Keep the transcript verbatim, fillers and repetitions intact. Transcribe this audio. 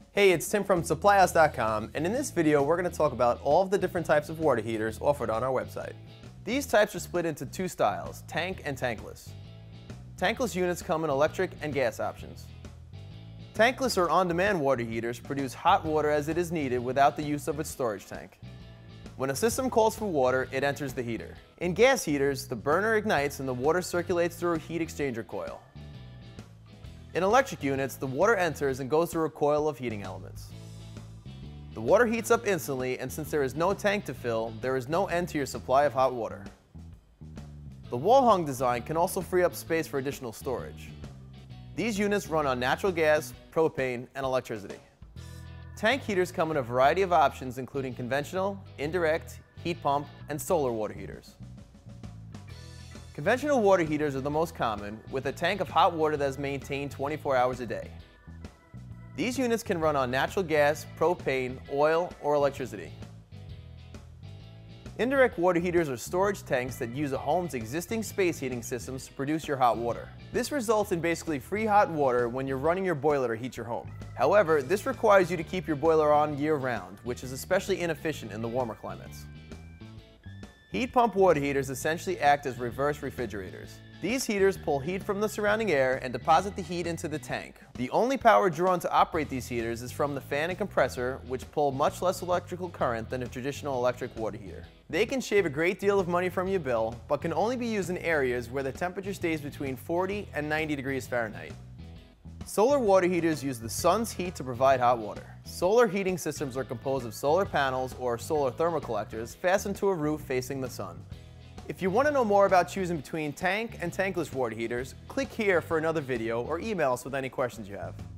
Hey, it's Tim from supply house dot com, and in this video we're going to talk about all of the different types of water heaters offered on our website. These types are split into two styles, tank and tankless. Tankless units come in electric and gas options. Tankless or on-demand water heaters produce hot water as it is needed without the use of its storage tank. When a system calls for water, it enters the heater. In gas heaters, the burner ignites and the water circulates through a heat exchanger coil. In electric units, the water enters and goes through a coil of heating elements. The water heats up instantly, and since there is no tank to fill, there is no end to your supply of hot water. The wall-hung design can also free up space for additional storage. These units run on natural gas, propane, and electricity. Tank heaters come in a variety of options including conventional, indirect, heat pump, and solar water heaters. Conventional water heaters are the most common, with a tank of hot water that is maintained twenty-four hours a day. These units can run on natural gas, propane, oil, or electricity. Indirect water heaters are storage tanks that use a home's existing space heating systems to produce your hot water. This results in basically free hot water when you're running your boiler to heat your home. However, this requires you to keep your boiler on year-round, which is especially inefficient in the warmer climates. Heat pump water heaters essentially act as reverse refrigerators. These heaters pull heat from the surrounding air and deposit the heat into the tank. The only power drawn to operate these heaters is from the fan and compressor, which pull much less electrical current than a traditional electric water heater. They can shave a great deal of money from your bill, but can only be used in areas where the temperature stays between forty and ninety degrees Fahrenheit. Solar water heaters use the sun's heat to provide hot water. Solar heating systems are composed of solar panels or solar thermal collectors fastened to a roof facing the sun. If you want to know more about choosing between tank and tankless water heaters, click here for another video or email us with any questions you have.